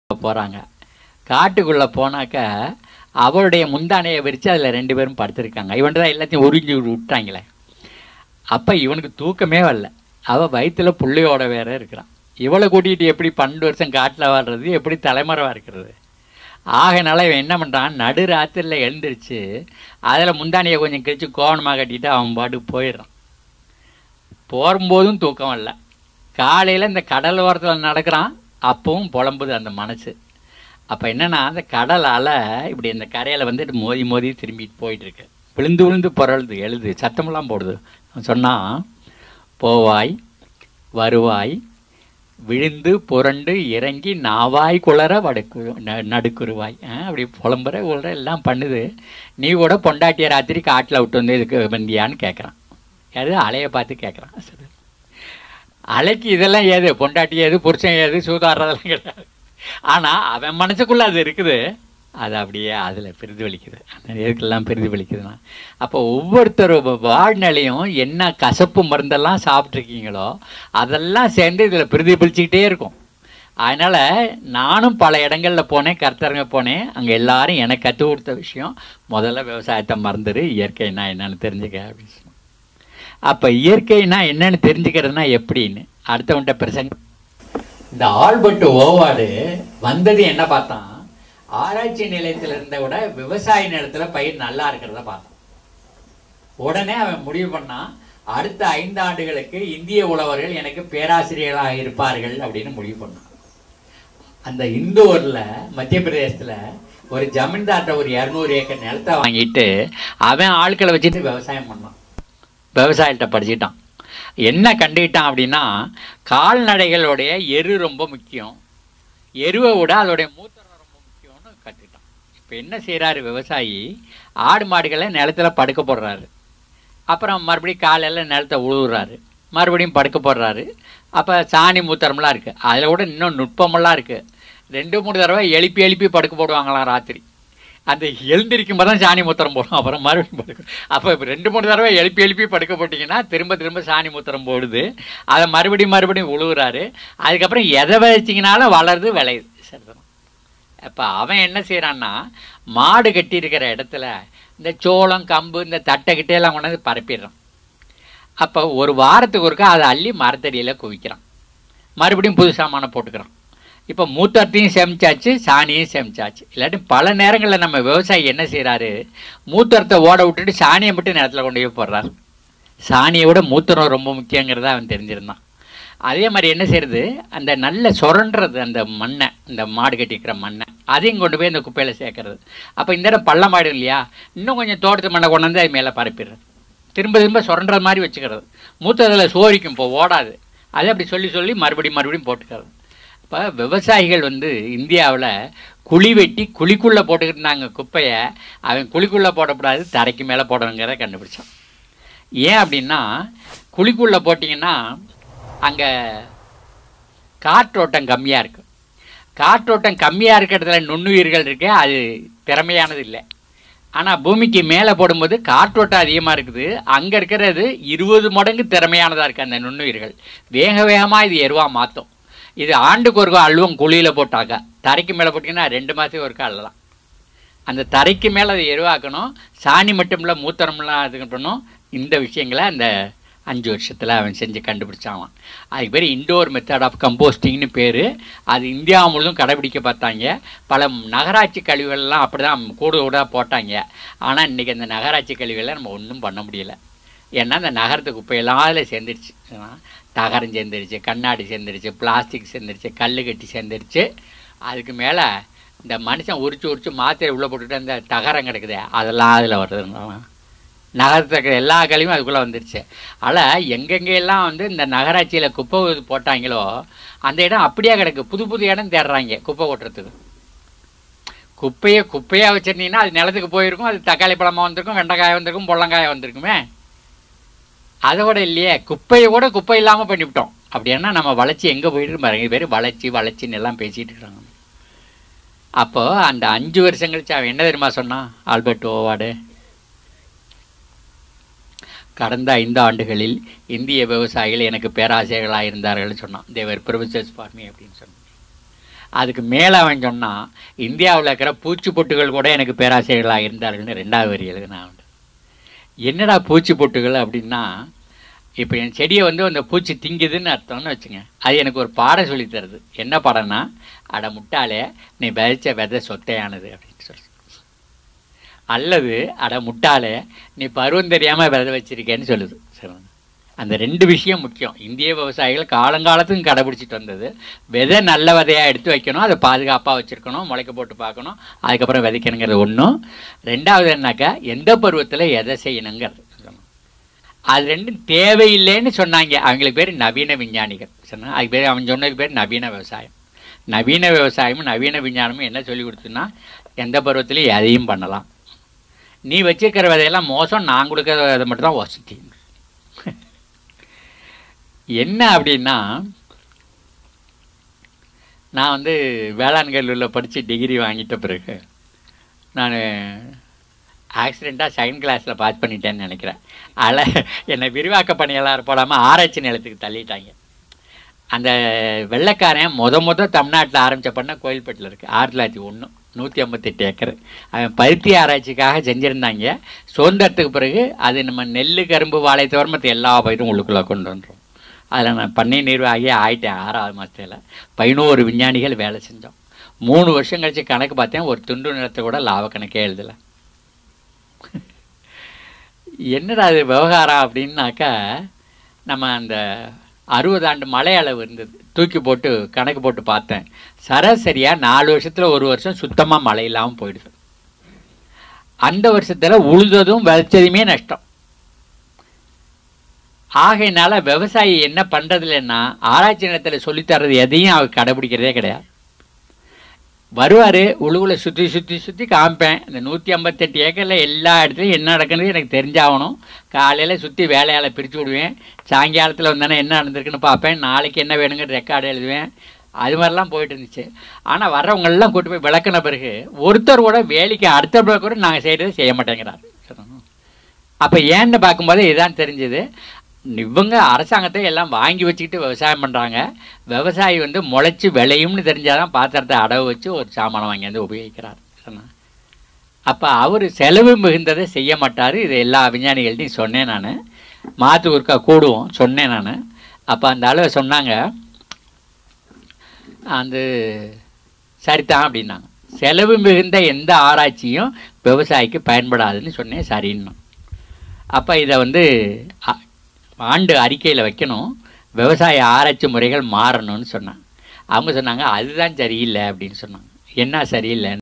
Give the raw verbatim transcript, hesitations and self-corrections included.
போகிறாங்க. காட்டுக்குள்ளே போனாக்க அவளுடைய முந்தானையை விரித்து அதில் ரெண்டு பேரும் படுத்திருக்காங்க. இவன்ட்டு தான் எல்லாத்தையும் உறிஞ்சி விட்டாங்களே. அப்போ இவனுக்கு தூக்கமே வரல. அவள் வயிற்றுல புள்ளையோட வேற இருக்கிறான். இவளை கூட்டிகிட்டு எப்படி பன்னெண்டு வருஷம் காட்டில் வாழ்றது, எப்படி தலைமறைவாக இருக்கிறது? ஆகைனால இவன் என்ன பண்ணுறான், நடு ராத்திரியில் எழுந்திரிச்சு அதில் முந்தானியை கொஞ்சம் கிழிச்சு கோவணமாக கட்டிட்டு அவன் பாட்டுக்கு போயிடுறான். போகும்போதும் தூக்கம் வரல. காலையில் இந்த கடல் ஓரத்தில் நடக்கிறான். அப்பவும் புலம்புது அந்த மனசு. அப்போ என்னென்னா, அந்த கடல் அலை இப்படி இந்த கரையில் வந்துட்டு மோதி மோதி திரும்பிட்டு போயிட்டுருக்கு. விழுந்து விழுந்து புரளுது, எழுது, சத்தமெல்லாம் போடுது. சொன்னால், போவாய் வருவாய் விழுந்து புரண்டு இறங்கி நாவாய் குளற வடுக்கு நடுக்குருவாய் அப்படி புலம்புற உள்ள எல்லாம் பண்ணுது. நீ கூட பொண்டாட்டிய ராத்திரி காட்டில் விட்டு வந்து இதுக்கு வந்தியான்னு கேட்குறான். அது அலையை பார்த்து கேட்குறான். சரி, அலைக்கு இதெல்லாம் ஏது, பொண்டாட்டி ஏது, புருஷன் ஏது, சூதாடுறதெல்லாம் கிடையாது. ஆனால் அவன் மனசுக்குள்ளே அது இருக்குது. அது அப்படியே அதில் பிரதிபலிக்குது. அந்த இதுக்கெல்லாம் பிரதிபலிக்குதுன்னா, அப்போ ஒவ்வொருத்தர் வாழ்நிலையும் என்ன கசப்பு மருந்தெல்லாம் சாப்பிட்ருக்கீங்களோ அதெல்லாம் சேர்ந்து இதில் பிரதிபலிச்சுக்கிட்டே இருக்கும். அதனால் நானும் பல இடங்களில் போனேன், கருத்தரங்க போனேன். அங்கே எல்லாரும் எனக்கு கற்றுக் கொடுத்த விஷயம், முதல்ல விவசாயத்தை மறந்துடு, இயற்கைனா என்னென்னு தெரிஞ்சுக்க அப்படின்னு சொன்னேன். அப்போ இயற்கைனா என்னென்னு தெரிஞ்சுக்கிறதுனா எப்படின்னு அடுத்தவன்கிட்ட பிரசங்க. இந்த ஆல்பர்ட் ஓவார்டு வந்தது என்ன பார்த்தான், ஆராய்ச்சி நிலையத்தில் இருந்த விட விவசாய நிலத்தில் பயிர் நல்லா இருக்கிறத பார்த்தான். உடனே அவன் முடிவு பண்ணான், அடுத்த ஐந்து ஆண்டுகளுக்கு இந்திய உழவர்கள் எனக்கு பேராசிரியர்களாக இருப்பார்கள் அப்படின்னு முடிவு பண்ணான். அந்த இந்தூரில் மத்திய பிரதேசத்தில் ஒரு ஜமீன்தார்ட்ட ஒரு இரநூறு ஏக்கர் நிலத்தை வாங்கிட்டு அவன் ஆட்களை வச்சுட்டு விவசாயம் பண்ணான். விவசாயத்தை படிச்சுட்டான். என்ன கண்டுக்கிட்டான் அப்படின்னா, கால்நடைகளுடைய எரு ரொம்ப முக்கியம், எருவை விட அதோடைய மூத்திரம் ரொம்ப முக்கியம்னு கற்றுக்கிட்டான். இப்போ என்ன செய்கிறாரு விவசாயி, ஆடு மாடுகளை நிலத்தில் படுக்க போடுறாரு. அப்புறம் மறுபடியும் காலையில் நிலத்தை உழுவுறாரு, மறுபடியும் படுக்க போடுறாரு. அப்போ சாணி மூத்திரம்லாம் இருக்குது. அதில் கூட இன்னும் நுட்பமெல்லாம் இருக்குது. ரெண்டு மூணு தடவை எழுப்பி எழுப்பி படுக்க போடுவாங்களாம் ராத்திரி. அந்த எழுந்திருக்கும் போது தான் சாணி மூத்திரம் போடும். அப்புறம் மறுபடியும் படுக்கும். அப்போ இப்போ ரெண்டு மூணு தடவை எழுப்பி எழுப்பி படுக்க போட்டிங்கன்னா திரும்ப திரும்ப சாணி மூத்திரம் போடுது. அதை மறுபடியும் மறுபடியும் உழுவுறாரு. அதுக்கப்புறம் எதை விதைச்சிங்கனாலும் வளருது, விளையுது. சரிதான். இப்போ அவன் என்ன செய்கிறான்னா, மாடு கட்டி இருக்கிற இடத்துல இந்த சோளம் கம்பு இந்த தட்டை கிட்டையெல்லாம் கொண்டாந்து பரப்பிடுறான். அப்போ ஒரு வாரத்துக்கு ஒருக்கா அதை அள்ளி மரத்தடியில் குவிக்கிறான். மறுபடியும் புது சாமானை போட்டுக்கிறான். இப்போ மூத்தத்தையும் சேமிச்சாச்சு, சாணியும் சேமிச்சாச்சு. இல்லாட்டி பல நேரங்களில் நம்ம விவசாயி என்ன செய்கிறாரு, மூத்தரத்தை ஓட விட்டுட்டு சாணியை மட்டும் நேரத்தில் கொண்டு போய் போடுறாரு. சாணியை விட மூத்திரம் ரொம்ப முக்கியங்கிறத அவன் தெரிஞ்சிருந்தான். அதே மாதிரி என்ன செய்கிறது, அந்த நல்ல சுரண்டுறது அந்த மண்ணை, இந்த மாடு கட்டிக்கிற மண்ணை அதையும் கொண்டு போய் அந்த குப்பையில் சேர்க்கறது. அப்போ இந்த இடம் பள்ளம் மாடு இல்லையா, இன்னும் கொஞ்சம் தோட்டத்து மண்ணை கொண்டு வந்து அது மேலே பரப்பிடுறது. திரும்ப திரும்ப சுரண்டுற மாதிரி வச்சுக்கிறது. மூத்ததில் சோரிக்கும், இப்போ ஓடாது. அதை அப்படி சொல்லி சொல்லி மறுபடியும் மறுபடியும் போட்டுக்கிறது. இப்போ விவசாயிகள் வந்து இந்தியாவில் குழி வெட்டி குழிக்குள்ளே போட்டுக்கிட்டு இருந்தாங்க குப்பையை. அவன் குழிக்குள்ளே போடக்கூடாது, தரைக்கு மேலே போடணுங்கிறத கண்டுபிடிச்சான். ஏன் அப்படின்னா, குழிக்குள்ளே போட்டிங்கன்னா அங்கே காற்றோட்டம் கம்மியாக இருக்குது. காற்றோட்டம் கம்மியாக இருக்கிறதுல நுண்ணுயிர்கள் இருக்கு, அது திறமையானது இல்லை. ஆனால் பூமிக்கு மேலே போடும்போது காற்றோட்டம் அதிகமாக இருக்குது, அங்கே இருக்கிறது இருபது மடங்கு திறமையானதாக இருக்குது. அந்த நுண்ணுயிர்கள் வேக வேகமாக இது எருவாக மாற்றும். இது ஆண்டுக்கு ஒருக்கா அள்ளுவோம் குழியில் போட்டாக்கா. தரைக்கு மேலே போட்டிங்கன்னா ரெண்டு மாதத்துக்கு ஒருக்கா அள்ளலாம். அந்த தரைக்கு மேலே அதை எருவாக்கணும். சாணி மட்டும் இல்லை, மூத்திரம்லாம் இது பண்ணணும். இந்த விஷயங்களை அந்த அஞ்சு வருஷத்தில் அவன் செஞ்சு கண்டுபிடிச்சான். அதுக்கு பேர் இண்டோர் மெத்தட் ஆஃப் கம்போஸ்டிங்னு பேர். அது இந்தியா முழுதும் கடைபிடிக்க பார்த்தாங்க. பல நகராட்சி கழிவுகள்லாம் அப்படி தான் கூட கூட போட்டாங்க. ஆனால் இன்றைக்கி அந்த நகராட்சி கழிவுகளை நம்ம ஒன்றும் பண்ண முடியலை. ஏன்னா அந்த நகரத்து குப்பையெல்லாம் அதில் சேர்ந்துருச்சு. தகரம் சேர்ந்துருச்சு, கண்ணாடி சேர்ந்துருச்சு, பிளாஸ்டிக் சேர்ந்துருச்சு, கல் கட்டி சேர்ந்துருச்சு. அதுக்கு மேலே இந்த மனுஷன் உரிச்சு உரிச்சு மாத்திரை உள்ளே போட்டுட்டு அந்த தகரம் கிடக்குது, அதெல்லாம் அதில் வருதுங்க. நகரத்தில் இருக்கிற எல்லா கழிவும் அதுக்குள்ளே வந்துருச்சு. ஆனால் எங்கெங்கெல்லாம் வந்து இந்த நகராட்சியில் குப்பை போட்டாங்களோ அந்த இடம் அப்படியே கிடக்கு. புது புது இடம் தேடுறாங்க குப்பை கொட்டுறதுக்கு. குப்பையை குப்பையாக வச்சுருந்தீங்கன்னா அது நிலத்துக்கு போயிருக்கும், அது தக்காளி பழமாக வந்திருக்கும், வெண்டைக்காய் வந்திருக்கும், பொள்ளங்காய் வந்திருக்குமே. அதை கூட இல்லையே, குப்பையை கூட குப்பை இல்லாமல் பண்ணிவிட்டோம். அப்படின்னா நம்ம வளர்ச்சி எங்கே போயிட்டு பாருங்க. இது பேர் வளர்ச்சி வளர்ச்சின்னு எல்லாம் பேசிகிட்டு இருக்காங்க. அப்போது அந்த அஞ்சு வருஷம் கழிச்சு அவன் என்ன தெரியுமா சொன்னான், ஆல்பர்ட் ஓவார்டு, கடந்த ஐந்து ஆண்டுகளில் இந்திய விவசாயிகள் எனக்கு பேராசிரியர்களாக இருந்தார்கள்னு சொன்னான். தேவர் ப்ரொஃபசர்ஸ் ஃபார் மீ அப்படின்னு சொன்னான். அதுக்கு மேலே அவன் சொன்னான், இந்தியாவில் இருக்கிற பூச்சி பொட்டுகள் கூட எனக்கு பேராசிரியர்களாக இருந்தார்கள்னு ரெண்டாவது வரி எழுதினான். என்னடா பூச்சி பொட்டுகள் அப்படின்னா, இப்போ என் செடியை வந்து அந்த பூச்சி திங்குதுன்னு அர்த்தம்னு வச்சுங்க. அது எனக்கு ஒரு பாடம் சொல்லி தருது. என்ன பாடம்னா, அட முட்டாளே நீ விதைச்ச விதை சொத்தையானது அப்படின்னு சொல்லி, அல்லது அட முட்டாளே நீ பருவம் தெரியாமல் விதை வச்சிருக்கேன்னு சொல்லுது. சரி, அந்த ரெண்டு விஷயம் முக்கியம். இந்திய விவசாயிகள் காலங்காலத்துக்கும் கடைபிடிச்சிட்டு வந்தது. விதை நல்ல விதையாக எடுத்து வைக்கணும், அதை பாதுகாப்பாக வச்சுருக்கணும், முளைக்க போட்டு பார்க்கணும், அதுக்கப்புறம் விதைக்கணுங்கிறது ஒன்றும். ரெண்டாவது என்னக்கா, எந்த பருவத்தில் எதை செய்யணுங்கிறது. அது ரெண்டும் தேவையில்லைன்னு சொன்னாங்க. அவங்களுக்கு பேர் நவீன விஞ்ஞானிகள். சொன்னால் அதுக்கு பேர், அவன் சொன்னதுக்கு பேர் நவீன விவசாயம். நவீன விவசாயமும் நவீன விஞ்ஞானமும் என்ன சொல்லி கொடுத்துன்னா, எந்த பருவத்திலையும் எதையும் பண்ணலாம். நீ வச்சுருக்கிற விதையெல்லாம் மோசம், நான் கொடுக்குற விதை மட்டும்தான் வசதி. என்ன அப்படின்னா, நான் வந்து வேளாண் கல்லூரியில் படித்து டிகிரி வாங்கிட்ட பிறகு நான் ஆக்சிடெண்ட்டாக செகண்ட் கிளாஸில் பாஸ் பண்ணிட்டேன்னு நினைக்கிறேன். அதில் என்னை விரிவாக்க பணியெல்லாம் போடாமல் ஆராய்ச்சி நிலத்துக்கு தள்ளிட்டாங்க. அந்த வெள்ளைக்காரன் முத முத தமிழ்நாட்டில் ஆரம்பித்த பண்ண கோயில்பேட்டில் இருக்குது. ஆயிரத்தி தொள்ளாயிரத்தி ஒன்று நூற்றி ஐம்பத்தெட்டு ஏக்கர் அவன் பருத்தி ஆராய்ச்சிக்காக செஞ்சுருந்தாங்க. சுதந்திரத்துக்கு பிறகு அது நம்ம நெல், கரும்பு, வாழை தவிர மற்ற எல்லா பயிரும் உள்ளுக்குள்ளே கொண்டு வந்துடும். அதில் நான் பண்ணை நிர்வாகியே ஆகிட்டேன். ஆறாவது மாதத்தில் பதினோரு விஞ்ஞானிகள் வேலை செஞ்சோம். மூணு வருஷம் கழித்து கணக்கு பார்த்தேன், ஒரு துண்டு நிலத்தை கூட லாப கணக்கே எழுதலை. என்னடா அது விவகாரம் அப்படின்னாக்கா, நம்ம அந்த அறுபது ஆண்டு மழை அளவு இருந்தது, தூக்கி போட்டு கணக்கு போட்டு பார்த்தேன். சராசரியாக நாலு வருஷத்தில் ஒரு வருஷம் சுத்தமாக மழை இல்லாமல் போயிடுது. அந்த வருஷத்தில் உழுததும் விளைச்சதுமே நஷ்டம். ஆகையினால விவசாயி என்ன பண்ணுறதில்லைன்னா, ஆராய்ச்சி நிலத்தில் சொல்லித்தர்றது எதையும் அவர் கடைபிடிக்கிறதே கிடையாது. வருவார், உழுவில் சுற்றி சுற்றி சுற்றி காமிப்பேன். இந்த நூற்றி ஐம்பத்தெட்டு ஏக்கரில் எல்லா இடத்துலையும் என்ன நடக்குது எனக்கு தெரிஞ்சாகணும். காலையில் சுற்றி வேலையால் பிரித்து விடுவேன். சாயங்காலத்தில் வந்தேன்னா என்ன நடந்திருக்குன்னு பார்ப்பேன். நாளைக்கு என்ன வேணுங்கிற ரெக்கார்டு எழுதுவேன். அது மாதிரிலாம் போயிட்டு இருந்துச்சு. ஆனால் வர்றவங்களெல்லாம் கூட்டு போய் விளக்குன பிறகு ஒருத்தர் கூட வேலைக்கு அடுத்த பிறகு கூட நாங்கள் செய்கிறத செய்ய மாட்டேங்கிறார். அப்போ ஏன்னு பார்க்கும்போது இதுதான் தெரிஞ்சுது, இவங்க அரசாங்கத்தை எல்லாம் வாங்கி வச்சுக்கிட்டு விவசாயம் பண்ணுறாங்க. விவசாயி வந்து முளைச்சி விளையும்னு தெரிஞ்சால் தான் பாத்திரத்தை அடவு வச்சு ஒரு சாமானை வாங்கி வந்து உபயோகிக்கிறார். அப்போ அவர் செலவு மிகுந்ததை செய்ய மாட்டார். இது எல்லா விஞ்ஞானிகள்ட்டையும் சொன்னேன் நான். மாற்று ஒருக்கா கூடுவோம் சொன்னேன் நான். அப்போ அந்த அளவு சொன்னாங்க, அந்த சரிதான் அப்படின்னாங்க. செலவு மிகுந்த எந்த ஆராய்ச்சியும் விவசாயிக்கு பயன்படாதுன்னு சொன்னேன். சரின்னு. அப்போ இதை வந்து ஆண்டு அறிக்கையில் வைக்கணும், விவசாய ஆராய்ச்சி முறைகள் மாறணும்னு சொன்னாங்க. அவங்க சொன்னாங்க அதுதான் சரியில்லை அப்படின்னு சொன்னாங்க. என்ன சரியில்லை?